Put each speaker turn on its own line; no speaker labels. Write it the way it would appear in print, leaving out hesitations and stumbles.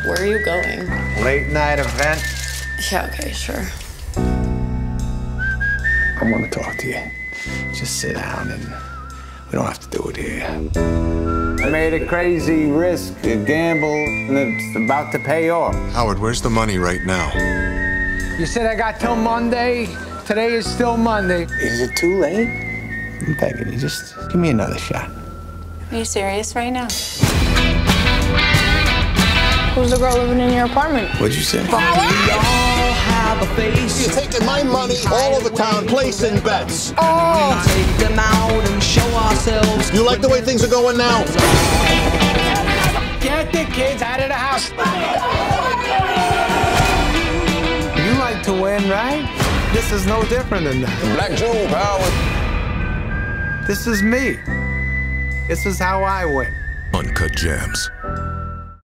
Where are you going?
Late night event.
Yeah, okay, sure.
I want to talk to you. Just sit down and we don't have to do it here. I made a crazy risk, a gamble, and it's about to pay off.
Howard, where's the money right now?
You said I got till Monday. Today is still Monday. Is it too late? I'm begging you, just give me another shot.
Are you serious right now?
Who's the girl living in your apartment?
What'd you say?
You're taking my money all over town, placing bets.
Oh!
Take them out and show ourselves.
You like the way things are going now?
Get the kids out of the house. You like to win, right? This is no different than that.
Black Jewel power.
This is me. This is how I win.
Uncut Gems.